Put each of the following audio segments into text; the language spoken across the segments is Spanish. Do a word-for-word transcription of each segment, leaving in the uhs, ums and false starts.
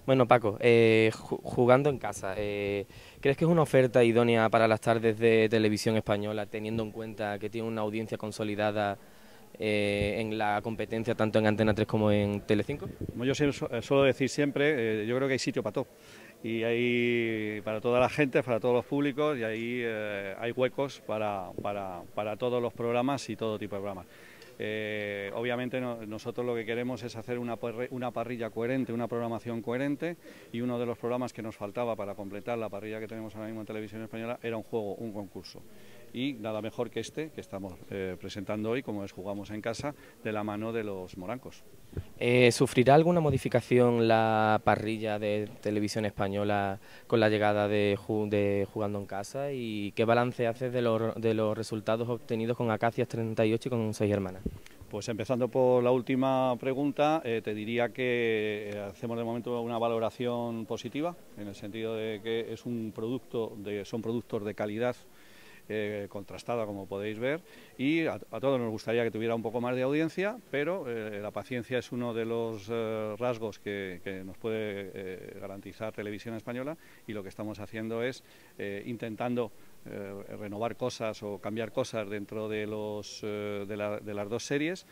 Bueno, Paco, eh, ju- jugando en casa, eh, ¿crees que es una oferta idónea para las tardes de televisión española, teniendo en cuenta que tiene una audiencia consolidada eh, en la competencia tanto en Antena tres como en Telecinco? Como yo siempre su- eh, suelo decir siempre, eh, yo creo que hay sitio para todo. Y hay para toda la gente, para todos los públicos, y ahí eh, hay huecos para, para, para todos los programas y todo tipo de programas. Eh, obviamente no- nosotros lo que queremos es hacer una, parri- una parrilla coherente, una programación coherente, y uno de los programas que nos faltaba para completar la parrilla que tenemos ahora mismo en Televisión Española era un juego, un concurso. Y nada mejor que este que estamos eh, presentando hoy, como es Jugamos en Casa, de la mano de los morancos. Eh, ¿sufrirá alguna modificación la parrilla de televisión española con la llegada de, Ju- de Jugando en Casa? ¿Y qué balance haces de los, de los resultados obtenidos con Acacias treinta y ocho y con Seis Hermanas? Pues empezando por la última pregunta, eh, te diría que eh, hacemos de momento una valoración positiva, en el sentido de que es un producto de, son productos de calidad eh, contrastada, como podéis ver, y a, a todos nos gustaría que tuviera un poco más de audiencia, pero eh, la paciencia es uno de los eh, rasgos que, que nos puede eh, garantizar Televisión Española, y lo que estamos haciendo es eh, intentando eh, renovar cosas o cambiar cosas dentro de, los, eh, de, la, de las dos series,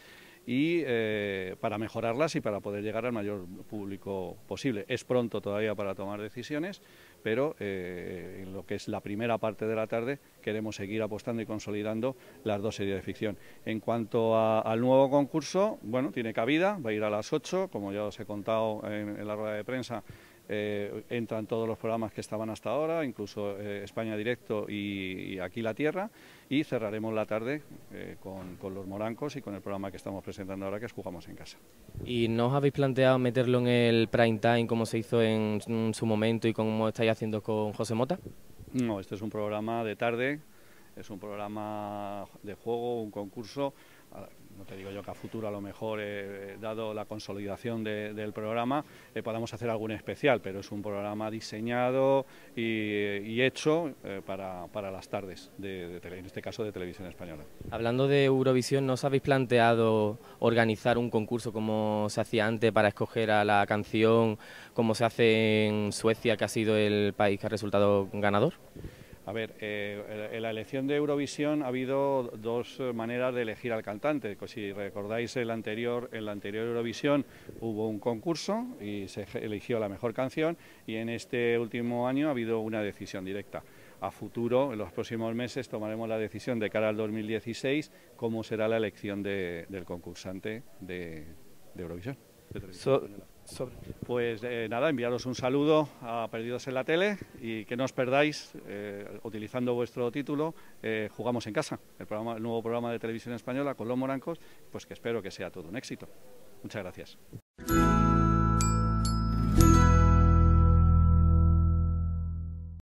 y eh, para mejorarlas y para poder llegar al mayor público posible. Es pronto todavía para tomar decisiones, pero eh, en lo que es la primera parte de la tarde queremos seguir apostando y consolidando las dos series de ficción. En cuanto a, al nuevo concurso, bueno, tiene cabida, va a ir a las ocho, como ya os he contado en, en la rueda de prensa. Eh, entran todos los programas que estaban hasta ahora, incluso eh, España Directo y, y Aquí la Tierra, y cerraremos la tarde eh, con, con los morancos y con el programa que estamos presentando ahora, que es Jugamos en Casa. ¿Y no os habéis planteado meterlo en el prime time como se hizo en mm, su momento y como estáis haciendo con José Mota? No, este es un programa de tarde, es un programa de juego, un concurso. No te digo yo que a futuro, a lo mejor, eh, dado la consolidación de, del programa, eh, podamos hacer algún especial, pero es un programa diseñado y, y hecho eh, para, para las tardes, de, de tele, en este caso de Televisión Española. Hablando de Eurovisión, ¿no os habéis planteado organizar un concurso como se hacía antes para escoger a la canción, como se hace en Suecia, que ha sido el país que ha resultado ganador? A ver, eh, en la elección de Eurovisión ha habido dos maneras de elegir al cantante. Si recordáis, el anterior, en la anterior Eurovisión hubo un concurso y se eligió la mejor canción, y en este último año ha habido una decisión directa. A futuro, en los próximos meses, tomaremos la decisión de cara al dos mil dieciséis, cómo será la elección de, del concursante de, de Eurovisión. De So- sobre- Pues eh, nada, enviaros un saludo a Perdidos en la Tele, y que no os perdáis, eh, utilizando vuestro título, eh, Jugamos en Casa, el, programa, el nuevo programa de Televisión Española con los morancos, pues que espero que sea todo un éxito. Muchas gracias.